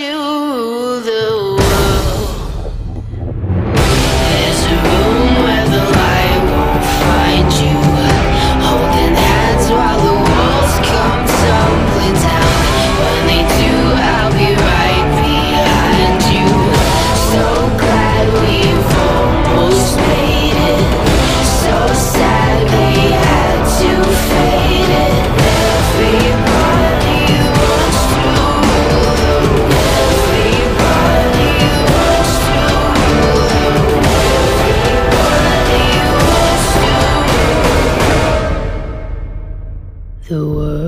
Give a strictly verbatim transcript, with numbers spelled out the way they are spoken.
to the world. There's a room where the light won't find you, holding hands while the walls come tumbling down. When they do, I'll be right behind you. So glad we've almost made it. So sad we had to fade it. Everybody wants to. Everybody wants to. Everybody wants to. The world.